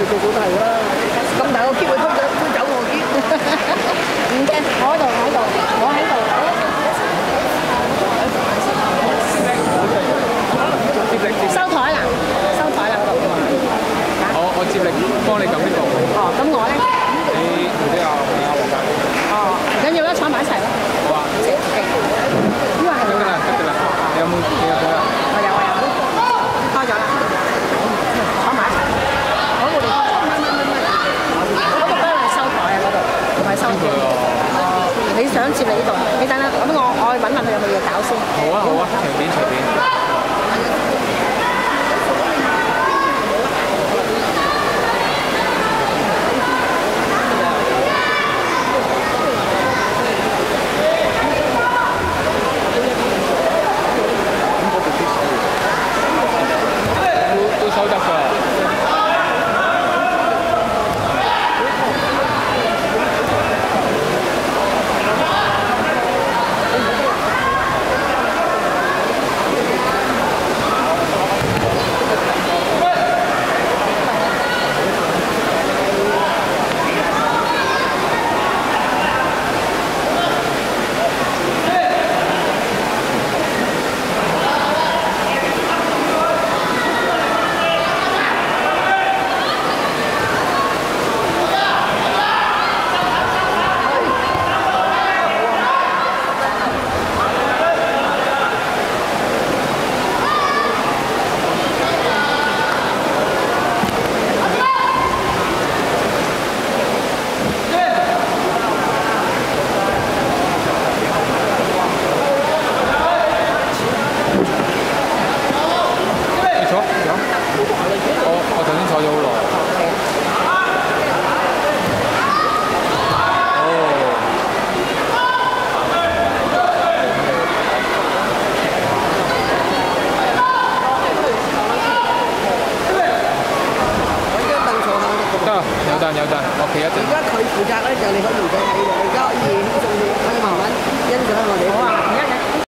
個個都係㗎啦。咁大個篋佢推走我篋。 唔驚，我喺度，我喺度。收台啦，收台啦嗰度。 我接力幫你撳呢個。 哦，咁我咧？ 你唔知啊？你阿黃家。 哦，唔緊要啦，坐埋一齊咯。 好啊。 得㗎啦， 得㗎啦。你有冇？你有冇啊？ 我有。開咗啦。坐埋一齊。嗰個地方。嗰個幫你收台啊，嗰度唔係收台。哦，你想接你呢度？你等啦，咁我去揾佢有冇嘢搞先。 好啊，隨便。都收得㗎。有得，我企一陣。 而家佢負責咧，就你可以唔使睇嘅，而家可以輕鬆啲，可以慢慢欣賞我哋。 好啊，而家